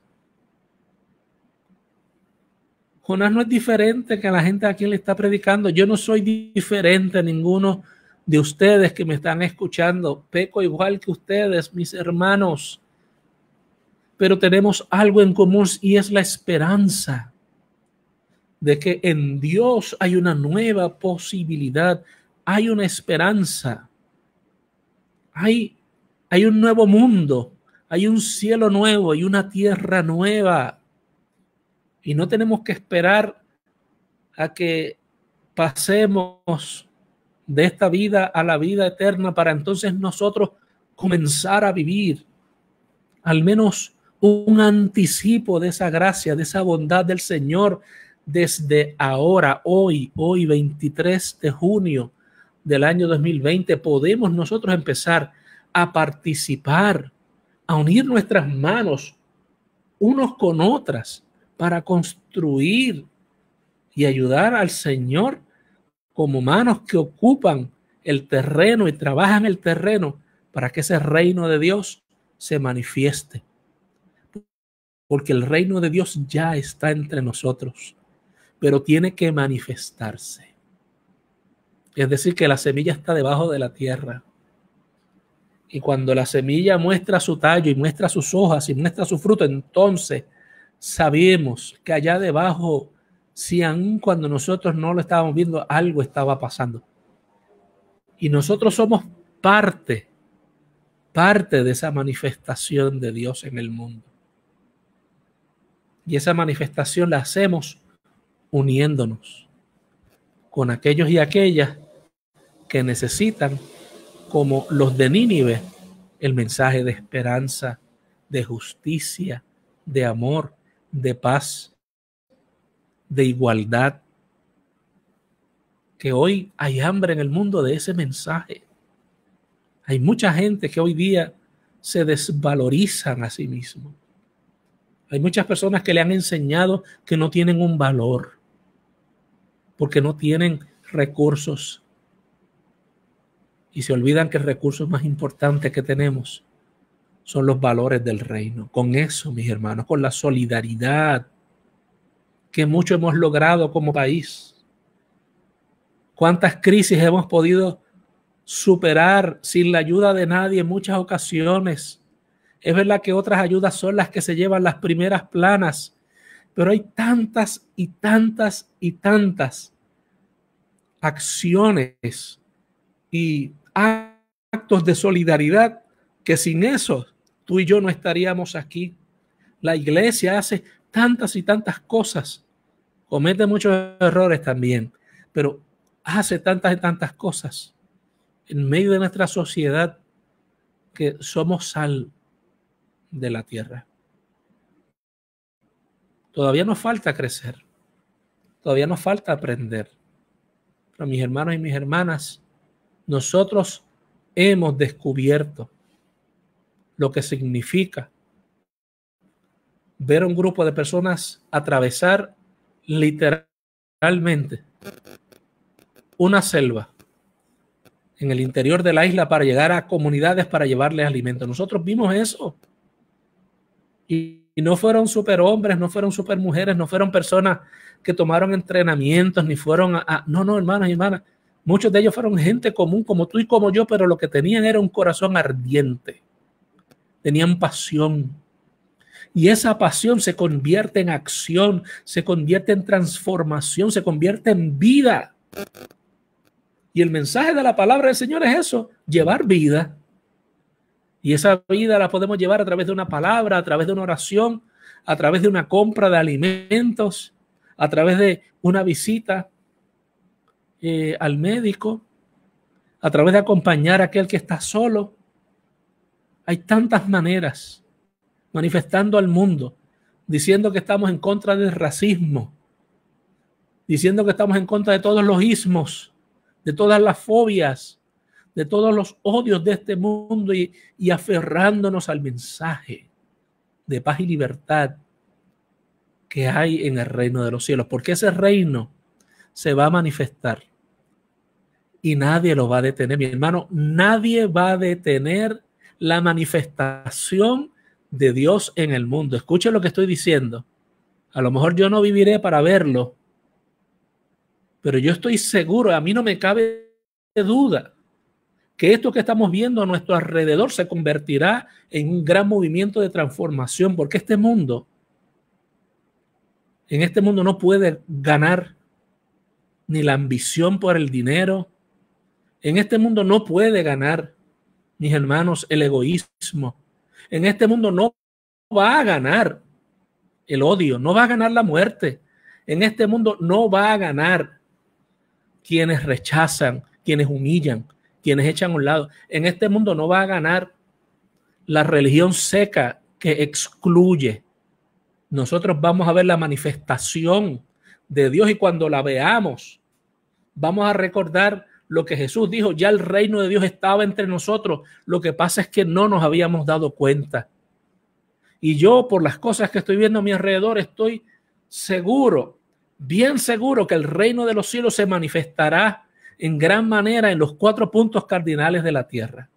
Jonás no es diferente que la gente a quien le está predicando. Yo no soy diferente a ninguno de ustedes que me están escuchando. Peco igual que ustedes, mis hermanos. Pero tenemos algo en común, y es la esperanza de que en Dios hay una nueva posibilidad. Hay una esperanza. Hay un nuevo mundo. Hay un cielo nuevo y una tierra nueva. Y no tenemos que esperar a que pasemos de esta vida a la vida eterna para entonces nosotros comenzar a vivir al menos un anticipo de esa gracia, de esa bondad del Señor desde ahora, hoy 23 de junio del año 2020. Podemos nosotros empezar a participar, a unir nuestras manos unos con otras, para construir y ayudar al Señor como manos que ocupan el terreno y trabajan el terreno para que ese reino de Dios se manifieste. Porque el reino de Dios ya está entre nosotros, pero tiene que manifestarse. Es decir, que la semilla está debajo de la tierra. Y cuando la semilla muestra su tallo y muestra sus hojas y muestra su fruto, entonces sabemos que allá debajo, si aún cuando nosotros no lo estábamos viendo, algo estaba pasando. Y nosotros somos parte de esa manifestación de Dios en el mundo. Y esa manifestación la hacemos uniéndonos con aquellos y aquellas que necesitan, como los de Nínive, el mensaje de esperanza, de justicia, de amor, de paz, de igualdad. Que hoy hay hambre en el mundo de ese mensaje. Hay mucha gente que hoy día se desvalorizan a sí mismos. Hay muchas personas que le han enseñado que no tienen un valor porque no tienen recursos. Y se olvidan que el recurso más importante que tenemos son los valores del reino. Con eso, mis hermanos, con la solidaridad que mucho hemos logrado como país. ¿Cuántas crisis hemos podido superar sin la ayuda de nadie en muchas ocasiones? Es verdad que otras ayudas son las que se llevan las primeras planas, pero hay tantas y tantas y tantas acciones y actos de solidaridad que sin eso tú y yo no estaríamos aquí. La iglesia hace tantas y tantas cosas, comete muchos errores también, pero hace tantas y tantas cosas en medio de nuestra sociedad que somos sal de la tierra. Todavía nos falta crecer, todavía nos falta aprender. Pero mis hermanos y mis hermanas, nosotros hemos descubierto lo que significa ver a un grupo de personas atravesar literalmente una selva en el interior de la isla para llegar a comunidades para llevarles alimento. Nosotros vimos eso. Y no fueron superhombres, no fueron supermujeres, no fueron personas que tomaron entrenamientos, ni fueron no, hermanos y hermanas. Muchos de ellos fueron gente común como tú y como yo, pero lo que tenían era un corazón ardiente. Tenían pasión. Y esa pasión se convierte en acción, se convierte en transformación, se convierte en vida. Y el mensaje de la palabra del Señor es eso, llevar vida. Y esa vida la podemos llevar a través de una palabra, a través de una oración, a través de una compra de alimentos, a través de una visita al médico, a través de acompañar a aquel que está solo. Hay tantas maneras, manifestando al mundo, diciendo que estamos en contra del racismo, diciendo que estamos en contra de todos los ismos, de todas las fobias, de todos los odios de este mundo y aferrándonos al mensaje de paz y libertad que hay en el reino de los cielos, porque ese reino se va a manifestar y nadie lo va a detener, mi hermano. Nadie va a detener la manifestación de Dios en el mundo. Escuchen lo que estoy diciendo. A lo mejor yo no viviré para verlo, pero yo estoy seguro, a mí no me cabe duda, que esto que estamos viendo a nuestro alrededor se convertirá en un gran movimiento de transformación, porque en este mundo no puede ganar ni la ambición por el dinero. En este mundo no puede ganar, mis hermanos, el egoísmo. En este mundo no va a ganar el odio, no va a ganar la muerte. En este mundo no va a ganar quienes rechazan, quienes humillan, quienes echan a un lado. En este mundo no va a ganar la religión seca que excluye. Nosotros vamos a ver la manifestación de Dios y cuando la veamos, vamos a recordar lo que Jesús dijo. Ya el reino de Dios estaba entre nosotros. Lo que pasa es que no nos habíamos dado cuenta. Y yo, por las cosas que estoy viendo a mi alrededor, estoy seguro, bien seguro, que el reino de los cielos se manifestará en gran manera en los 4 puntos cardinales de la tierra.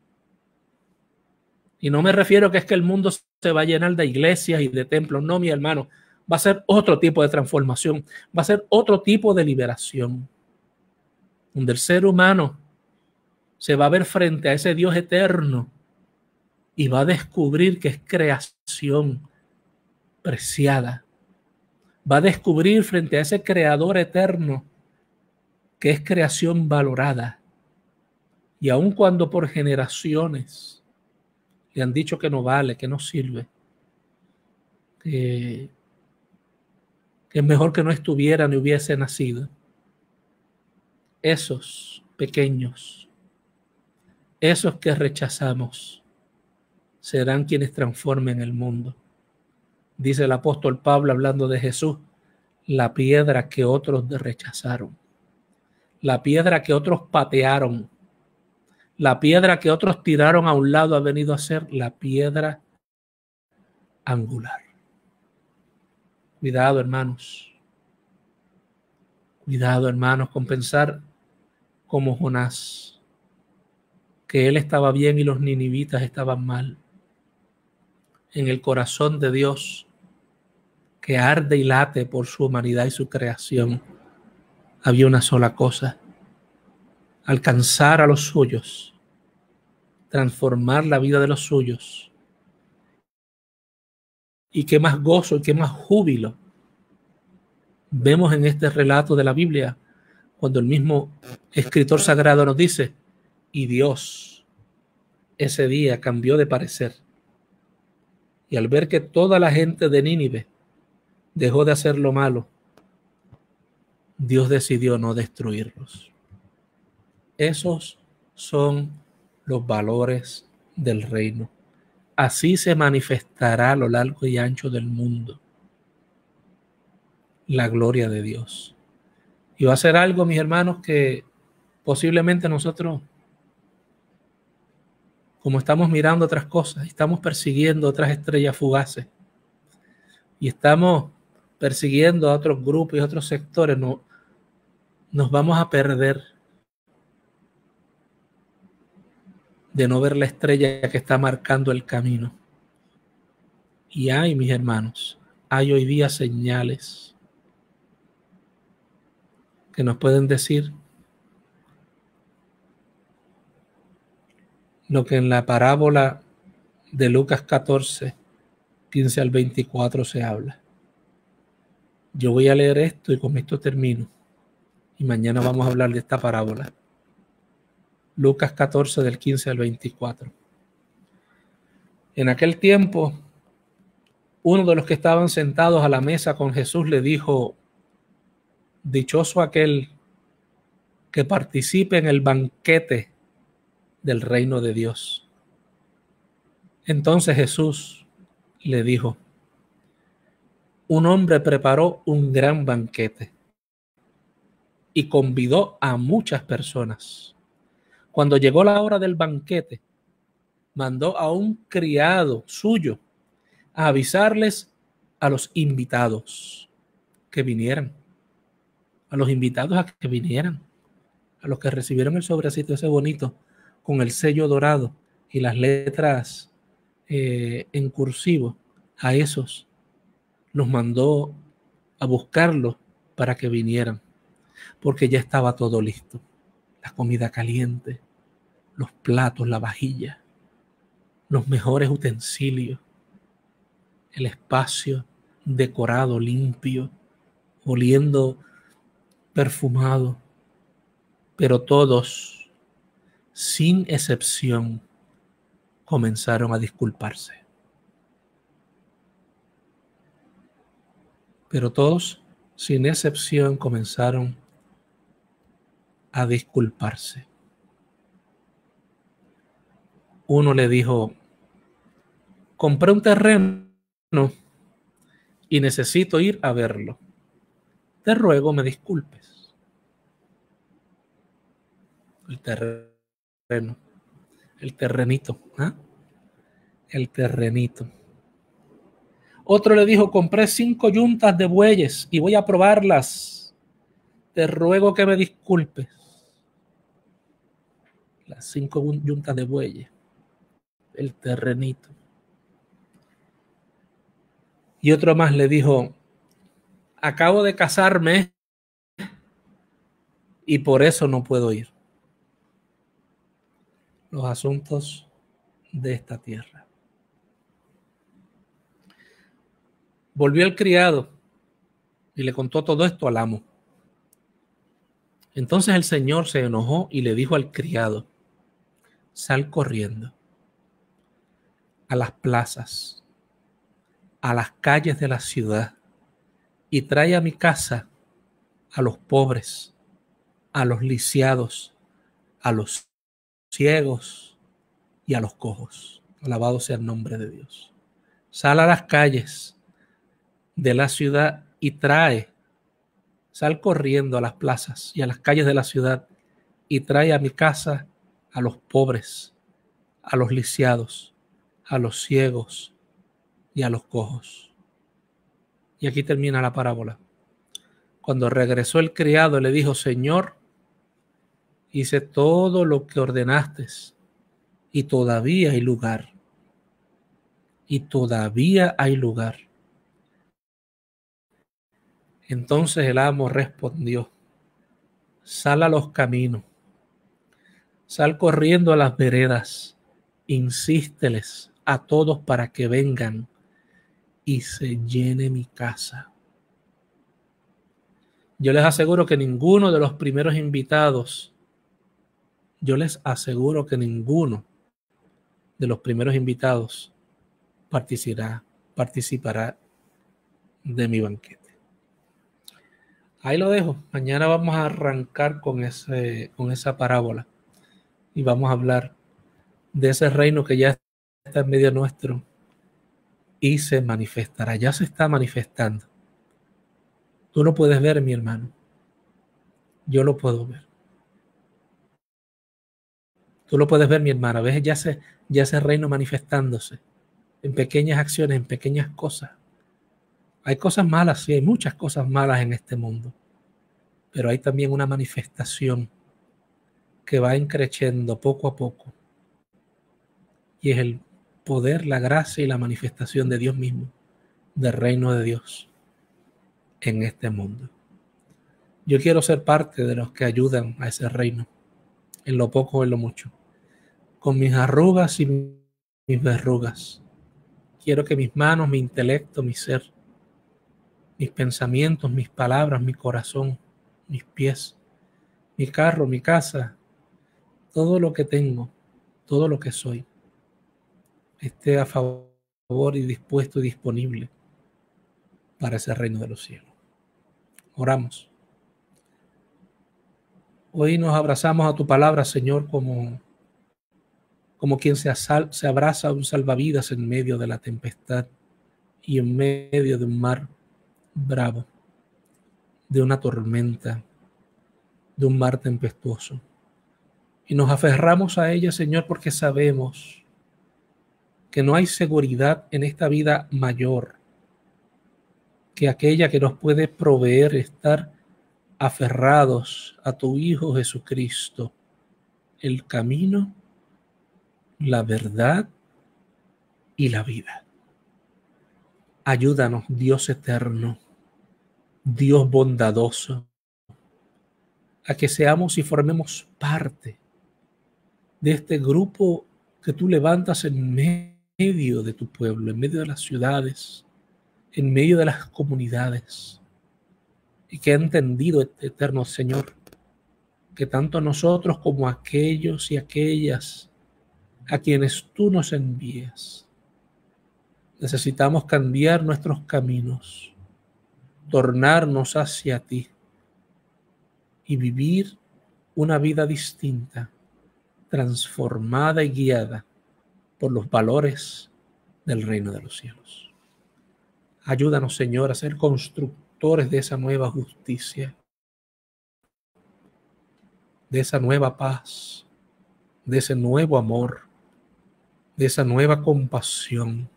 Y no me refiero a que es que el mundo se va a llenar de iglesias y de templos. No, mi hermano, va a ser otro tipo de transformación, va a ser otro tipo de liberación, donde el ser humano se va a ver frente a ese Dios eterno y va a descubrir que es creación preciada. Va a descubrir frente a ese creador eterno que es creación valorada Y aun cuando por generaciones le han dicho que no vale, que no sirve, que es mejor que no estuviera ni hubiese nacido, esos pequeños, esos que rechazamos, serán quienes transformen el mundo. Dice el apóstol Pablo hablando de Jesús, la piedra que otros rechazaron, la piedra que otros patearon, la piedra que otros tiraron a un lado ha venido a ser la piedra angular. Cuidado, hermanos. Cuidado, hermanos, con pensar como Jonás, que él estaba bien y los ninivitas estaban mal. En el corazón de Dios, que arde y late por su humanidad y su creación, había una sola cosa: alcanzar a los suyos, transformar la vida de los suyos. Y qué más gozo y qué más júbilo vemos en este relato de la Biblia, cuando el mismo escritor sagrado nos dice, y Dios ese día cambió de parecer. Y al ver que toda la gente de Nínive dejó de hacer lo malo, Dios decidió no destruirlos. Esos son los valores del reino. Así se manifestará a lo largo y ancho del mundo la gloria de Dios. Y va a ser algo, mis hermanos, que posiblemente nosotros, como estamos mirando otras cosas, estamos persiguiendo otras estrellas fugaces y estamos persiguiendo a otros grupos y otros sectores, nos vamos a perder de no ver la estrella que está marcando el camino. Y hay, mis hermanos, hay hoy día señales que nos pueden decir lo que en la parábola de Lucas 14, 15 al 24 se habla. Yo voy a leer esto y con esto termino. Y mañana vamos a hablar de esta parábola. Lucas 14, del 15 al 24. En aquel tiempo, uno de los que estaban sentados a la mesa con Jesús le dijo, dichoso aquel que participe en el banquete del reino de Dios. Entonces Jesús le dijo, un hombre preparó un gran banquete y convidó a muchas personas. Cuando llegó la hora del banquete, mandó a un criado suyo a avisarles a los invitados que vinieran. A los invitados a que vinieran. A los que recibieron el sobrecito ese bonito con el sello dorado y las letras en cursivo. A esos los mandó a buscarlos para que vinieran. Porque ya estaba todo listo. La comida caliente, los platos, la vajilla, los mejores utensilios, el espacio decorado, limpio, oliendo perfumado, pero todos, sin excepción, comenzaron a disculparse. Pero todos, sin excepción, comenzaron a disculparse. Uno le dijo, compré un terreno y necesito ir a verlo. Te ruego me disculpes. El terreno, el terrenito, ¿eh? El terrenito. Otro le dijo, compré 5 yuntas de bueyes y voy a probarlas. Te ruego que me disculpes. Las 5 yuntas de bueyes. El terrenito. Y otro más le dijo, acabo de casarme y por eso no puedo ir. Los asuntos de esta tierra. Volvió el criado y le contó todo esto al amo. Entonces el señor se enojó y le dijo al criado, sal corriendo a las plazas, a las calles de la ciudad, y trae a mi casa a los pobres, a los lisiados, a los ciegos y a los cojos. Alabado sea el nombre de Dios. Sal a las calles de la ciudad y sal corriendo a las plazas y a las calles de la ciudad y trae a mi casa a los pobres, a los lisiados, a los ciegos y a los cojos. Y aquí termina la parábola. Cuando regresó el criado, le dijo: Señor, hice todo lo que ordenaste y todavía hay lugar. Y todavía hay lugar. Entonces el amo respondió: sal a los caminos, sal corriendo a las veredas, insísteles a todos para que vengan y se llene mi casa. Yo les aseguro que ninguno de los primeros invitados, participará de mi banquete. Ahí lo dejo. Mañana vamos a arrancar con esa parábola y vamos a hablar de ese reino que ya está en medio nuestro y se manifestará. Ya se está manifestando. Tú lo puedes ver, mi hermano. Yo lo puedo ver. Tú lo puedes ver, mi hermana. ¿Ves? Ya ese reino manifestándose en pequeñas acciones, en pequeñas cosas. Hay cosas malas, sí, hay muchas cosas malas en este mundo. Pero hay también una manifestación que va creciendo poco a poco. Y es el poder, la gracia y la manifestación de Dios mismo, del reino de Dios en este mundo. Yo quiero ser parte de los que ayudan a ese reino, en lo poco o en lo mucho. Con mis arrugas y mis verrugas. Quiero que mis manos, mi intelecto, mi ser, mis pensamientos, mis palabras, mi corazón, mis pies, mi carro, mi casa, todo lo que tengo, todo lo que soy, esté a favor y dispuesto y disponible para ese reino de los cielos. Oramos. Hoy nos abrazamos a tu palabra, Señor, como quien se abraza a un salvavidas en medio de la tempestad y en medio de un mar bravo, de una tormenta, de un mar tempestuoso. Y nos aferramos a ella, Señor, porque sabemos que no hay seguridad en esta vida mayor que aquella que nos puede proveer estar aferrados a tu Hijo Jesucristo, el camino, la verdad y la vida. Ayúdanos, Dios eterno, Dios bondadoso, a que seamos y formemos parte de este grupo que tú levantas en medio de tu pueblo, en medio de las ciudades, en medio de las comunidades, y que ha entendido, eterno Señor, que tanto nosotros como aquellos y aquellas a quienes tú nos envías, necesitamos cambiar nuestros caminos, tornarnos hacia ti y vivir una vida distinta, transformada y guiada por los valores del reino de los cielos. Ayúdanos, Señor, a ser constructores de esa nueva justicia, de esa nueva paz, de ese nuevo amor, de esa nueva compasión,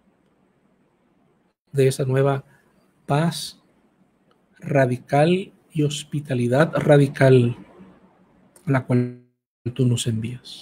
de esa nueva paz radical y hospitalidad radical a la cual tú nos envías.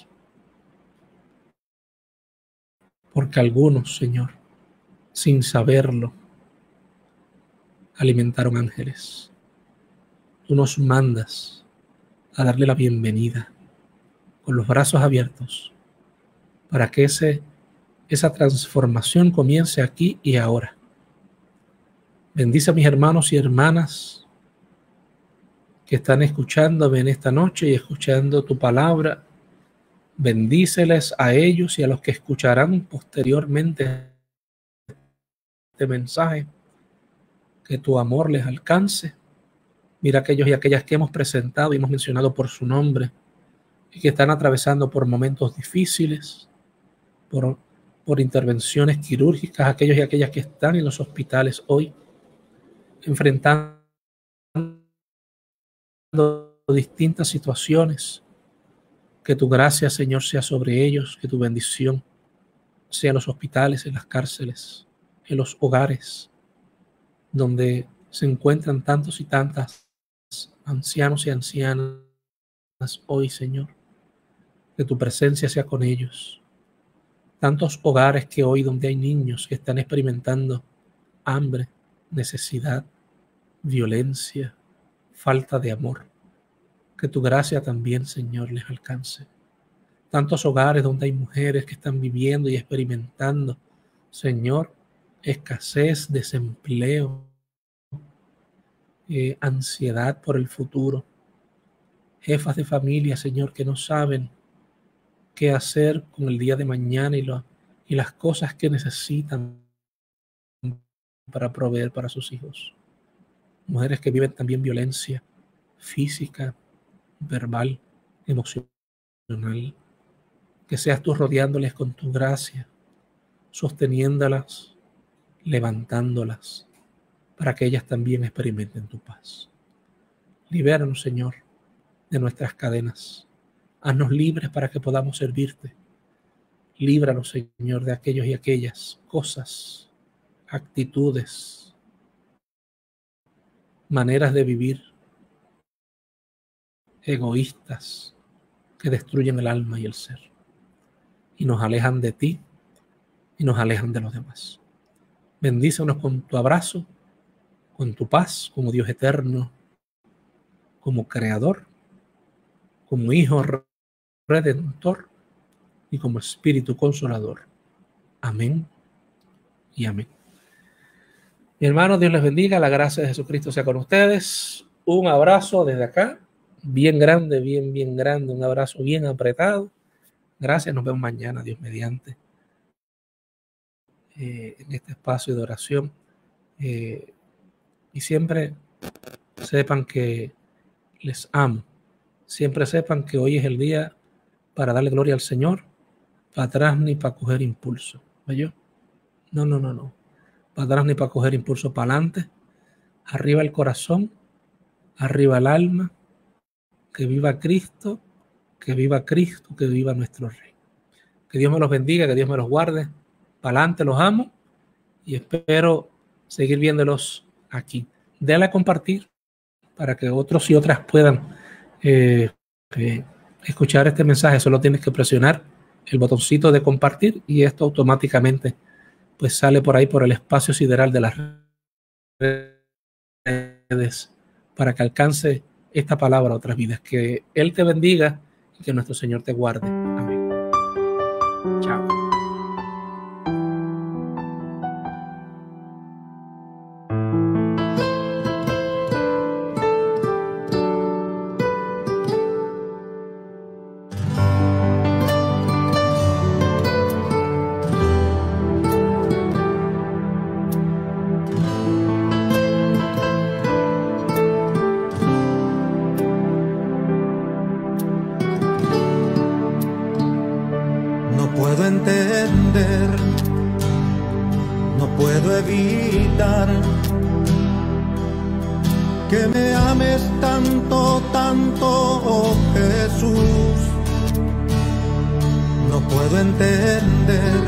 Porque algunos, Señor, sin saberlo, alimentaron ángeles. Tú nos mandas a darle la bienvenida con los brazos abiertos para que esa transformación comience aquí y ahora. Bendice a mis hermanos y hermanas que están escuchándome en esta noche y escuchando tu palabra Bendíceles a ellos y a los que escucharán posteriormente este mensaje. Que tu amor les alcance. Mira aquellos y aquellas que hemos presentado y hemos mencionado por su nombre y que están atravesando por momentos difíciles, por intervenciones quirúrgicas, aquellos y aquellas que están en los hospitales hoy, enfrentando distintas situaciones. Que tu gracia, Señor, sea sobre ellos, que tu bendición sea en los hospitales, en las cárceles, en los hogares, donde se encuentran tantos y tantas ancianos y ancianas hoy, Señor. Que tu presencia sea con ellos. Tantos hogares que hoy donde hay niños que están experimentando hambre, necesidad, violencia, falta de amor. Que tu gracia también, Señor, les alcance. Tantos hogares donde hay mujeres que están viviendo y experimentando, Señor, escasez, desempleo, ansiedad por el futuro. Jefas de familia, Señor, que no saben qué hacer con el día de mañana y las cosas que necesitan para proveer para sus hijos. Mujeres que viven también violencia física, verbal, emocional. Que seas tú rodeándoles con tu gracia, sosteniéndolas, levantándolas, para que ellas también experimenten tu paz. Libéranos, Señor, de nuestras cadenas. Haznos libres para que podamos servirte. Líbranos, Señor, de aquellos y aquellas cosas, actitudes, maneras de vivir egoístas que destruyen el alma y el ser y nos alejan de ti y nos alejan de los demás. Bendícenos con tu abrazo, con tu paz, como Dios eterno, como Creador, como Hijo Redentor y como Espíritu Consolador. Amén y amén. Mi hermano, Dios les bendiga, la gracia de Jesucristo sea con ustedes. Un abrazo desde acá, bien grande, bien grande, un abrazo bien apretado. Gracias, nos vemos mañana, Dios mediante, en este espacio de oración. Y siempre sepan que les amo. Siempre sepan que hoy es el día para darle gloria al Señor, para atrás ni para coger impulso. ¿Oyó? No. Para atrás ni para coger impulso, para adelante. Arriba el corazón, arriba el alma. Que viva Cristo, que viva Cristo, que viva nuestro Rey. Que Dios me los bendiga, que Dios me los guarde. Para adelante, los amo y espero seguir viéndolos aquí. Denle a compartir para que otros y otras puedan escuchar este mensaje. Solo tienes que presionar el botoncito de compartir y esto automáticamente pues sale por ahí por el espacio sideral de las redes para que alcance esta palabra a otras vidas. Que Él te bendiga y que nuestro Señor te guarde. Amén. Chao. No puedo evitar que me ames tanto, oh Jesús. No puedo entender,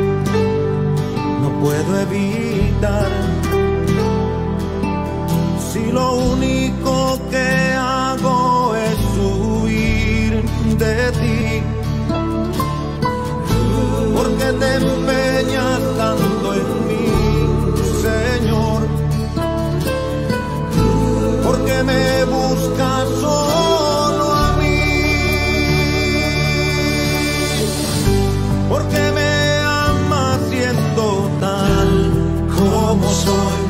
no puedo evitar, si lo único que hago es huir de ti. Porque te empeñas tanto en mí, Señor. Porque me buscas solo a mí. Porque me amas siendo tal como soy.